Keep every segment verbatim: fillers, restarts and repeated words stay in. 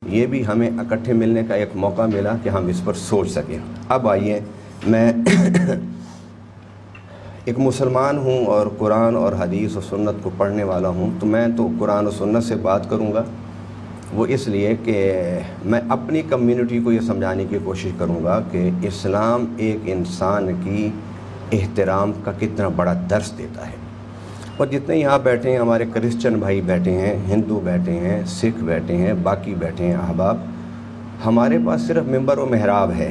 یہ بھی ہمیں اکٹھے ملنے کا ایک موقع ملا کہ ہم اس پر سوچ سکیں۔ اب آئیے، میں ایک مسلمان ہوں اور قرآن اور حدیث و سنت کو پڑھنے والا ہوں، تو میں تو قرآن و سنت سے بات کروں گا، وہ اس لیے کہ میں اپنی کمیونٹی کو یہ سمجھانے کی کوشش کروں گا کہ اسلام ایک انسان کی احترام کا کتنا بڑا درس دیتا ہے۔ اور جتنے یہاں بیٹھے ہیں، ہمارے کرسچن بھائی بیٹھے ہیں، ہندو بیٹھے ہیں، سکھ بیٹھے ہیں، باقی بیٹھے ہیں احباب، ہمارے پاس صرف ممبر و محراب ہے،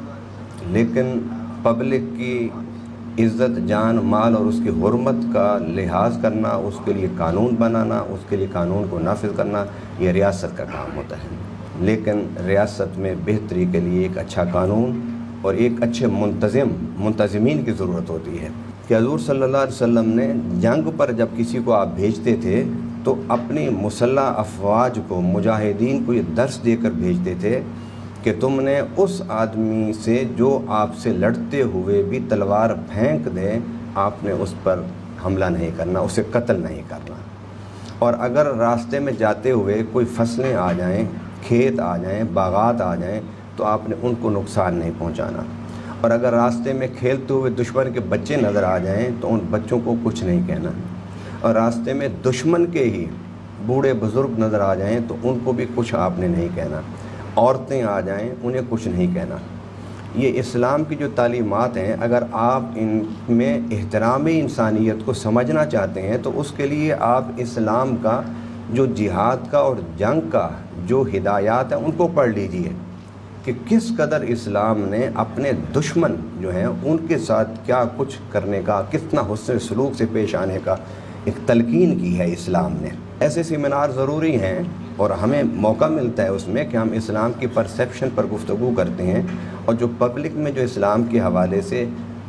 لیکن پبلک کی عزت، جان، مال اور اس کی حرمت کا لحاظ کرنا، اس کے لیے قانون بنانا، اس کے لیے قانون کو نافذ کرنا، یہ ریاست کا کام ہوتا ہے۔ لیکن ریاست میں بہتری کے لیے ایک اچھا قانون اور ایک اچھے منتظم منتظمین کی ضرورت ہوتی ہے کہ حضور صلی اللہ علیہ وسلم نے جنگ پر جب کسی کو آپ بھیجتے تھے تو اپنی مسلح افواج کو، مجاہدین کو یہ درس دے کر بھیجتے تھے کہ تم نے اس آدمی سے جو آپ سے لڑتے ہوئے بھی تلوار پھینک دے، آپ نے اس پر حملہ نہیں کرنا، اسے قتل نہیں کرنا۔ اور اگر راستے میں جاتے ہوئے کوئی فصلیں آ جائیں، کھیت آ جائیں، باغات آ جائیں، تو آپ نے ان کو نقصان نہیں پہنچانا۔ اور اگر راستے میں کھیلتے ہوئے دشمن کے بچے نظر آ جائیں تو ان بچوں کو کچھ نہیں کہنا۔ اور راستے میں دشمن کے ہی بوڑھے بزرگ نظر آ جائیں تو ان کو بھی کچھ آپ نے نہیں کہنا۔ عورتیں آ جائیں، انہیں کچھ نہیں کہنا۔ یہ اسلام کی جو تعلیمات ہیں، اگر آپ ان میں احترام انسانیت کو سمجھنا چاہتے ہیں تو اس کے لیے آپ اسلام کا جو جہاد کا اور جنگ کا جو ہدایات ہیں ان کو پڑھ لیجئے کہ کس قدر اسلام نے اپنے دشمن جو ہیں ان کے ساتھ کیا کچھ کرنے کا، کتنا حسن سلوک سے پیش آنے کا ایک تلقین کی ہے اسلام نے۔ ایسے سیمینار ضروری ہیں اور ہمیں موقع ملتا ہے اس میں کہ ہم اسلام کی پرسیپشن پر گفتگو کرتے ہیں، اور جو پبلک میں جو اسلام کے حوالے سے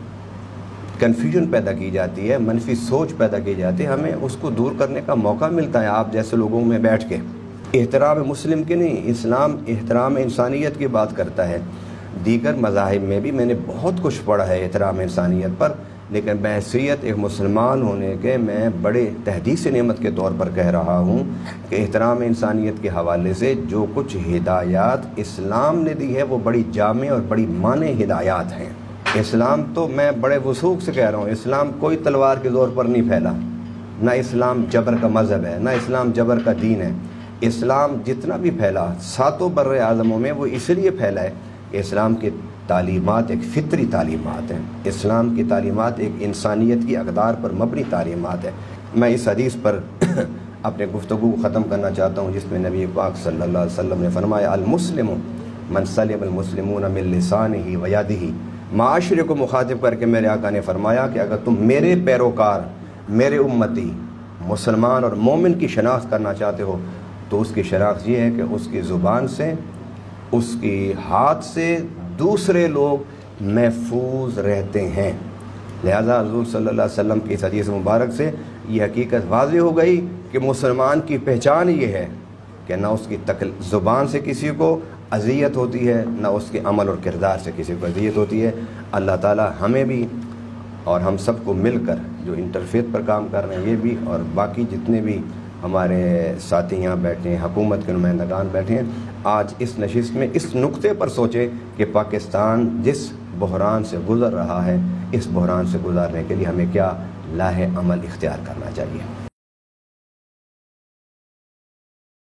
کنفیوژن پیدا کی جاتی ہے، منفی سوچ پیدا کی جاتی ہے، ہمیں اس کو دور کرنے کا موقع ملتا ہے آپ جیسے لوگوں میں بیٹھ کے۔ احترام مسلم کی نہیں، اسلام احترام انسانیت کی بات کرتا ہے۔ دیگر مذاہب میں بھی میں نے بہت کچھ پڑھا ہے احترام انسانیت پر، لیکن بحیثیت ایک مسلمان ہونے کے میں بڑے تحدیث نعمت کے طور پر کہہ رہا ہوں کہ احترام انسانیت کے حوالے سے جو کچھ ہدایات اسلام نے دی ہے وہ بڑی جامع اور بڑی معنی ہدایات ہیں۔ اسلام تو میں بڑے وثوق سے کہہ رہا ہوں، اسلام کوئی تلوار کے زور پر نہیں پھیلا، نہ اسلام جبر کا مذہب ہے، نہ اسلام جبر کا دین ہے۔ اسلام جتنا بھی پھیلا ساتوں بر اعظموں میں وہ اس لیے پھیلا ہے کہ اسلام کی تعلیمات ایک فطری تعلیمات ہیں، اسلام کی تعلیمات ایک انسانیت کی اقدار پر مبنی تعلیمات ہیں۔ میں اس حدیث پر اپنے گفتگو کو ختم کرنا چاہتا ہوں جس میں نبی پاک صلی اللہ علیہ وسلم نے فرمایا، المسلم من سلم المسلمون من لسانہ و یدہ۔ معاشرے کو مخاطب کر کے میرے آقا نے فرمایا کہ اگر تم میرے پیروکار، میرے امتی، مسلمان اور مومن کی شناخت کرنا چاہتے ہو تو اس کی شناخت یہ ہے کہ اس کی زبان سے، اس کی ہاتھ سے دوسرے لوگ محفوظ رہتے ہیں۔ لہذا حضور صلی اللہ علیہ وسلم کی اس حدیث مبارک سے یہ حقیقت واضح ہو گئی کہ مسلمان کی پہچان یہ ہے کہ نہ اس کی تکل زبان سے کسی کو اذیت ہوتی ہے، نہ اس کے عمل اور کردار سے کسی کو اذیت ہوتی ہے۔ اللہ تعالی ہمیں بھی اور ہم سب کو مل کر جو انٹرفیت پر کام کر رہے ہیں یہ بھی، اور باقی جتنے بھی ہمارے ساتھی یہاں بیٹھے ہیں، حکومت کے نمائندگان بیٹھے ہیں، آج اس نشست میں اس نقطے پر سوچیں کہ پاکستان جس بحران سے گزر رہا ہے، اس بحران سے گزارنے کے لیے ہمیں کیا لاہ عمل اختیار کرنا چاہیے۔